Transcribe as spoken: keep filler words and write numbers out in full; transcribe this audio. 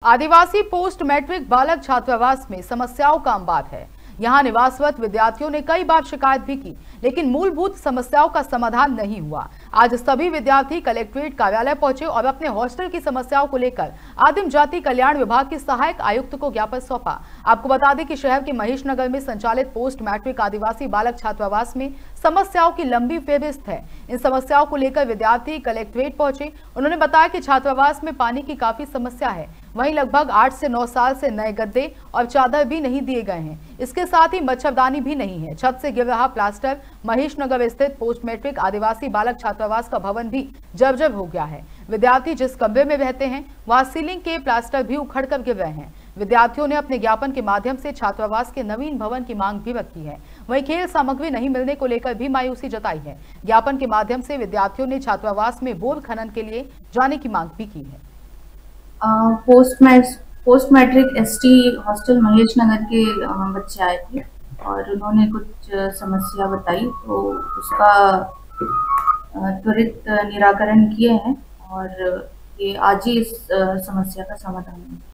आदिवासी post matric बालक छात्रावास में समस्याओं का अंबार है। यहां निवासरत विद्यार्थियों ने कई बार शिकायत भी की, लेकिन मूलभूत समस्याओं का समाधान नहीं हुआ। आज सभी विद्यार्थी कलेक्ट्रेट कार्यालय पहुंचे और अपने हॉस्टल की समस्याओं को लेकर आदिम जाति कल्याण विभाग के सहायक आयुक्त को ज्ञापन सौंपा। आपको बता दें कि शहर के महेश नगर में संचालित पोस्ट मैट्रिक आदिवासी बालक छात्रावास में समस्याओं की लंबी फेहरिस्त है। इन समस्याओं को लेकर विद्यार्थी कलेक्ट्रेट पहुंचे। उन्होंने बताया कि छात्रावास में पानी की काफी समस्या है। वहीं लगभग आठ से नौ साल से नए गद्दे और चादर भी नहीं दिए गए हैं। इसके साथ ही मच्छरदानी भी नहीं है। छत से गिर रहा प्लास्टर। महेश नगर स्थित पोस्ट मैट्रिक आदिवासी बालक छात्रावास का भवन भी जर्जर हो गया है। विद्यार्थी जिस कमरे में रहते हैं वहां सीलिंग के प्लास्टर भी उखड़ कर गिर रहे हैं। विद्यार्थियों ने अपने ज्ञापन के माध्यम से छात्रावास के नवीन भवन की मांग भी रखी है। वहीं खेल सामग्री नहीं मिलने को लेकर भी मायूसी जताई है। ज्ञापन के माध्यम से विद्यार्थियों ने छात्रावास में बोर खनन के लिए जाने की मांग भी की है। Post mat post matric ST hostel Mahesh Nagar के बच्चे आए थे और उन्होंने कुछ समस्या बताई, तो उसका त्वरित निराकरण किए हैं और ये आज ही इस समस्या का समाधान है।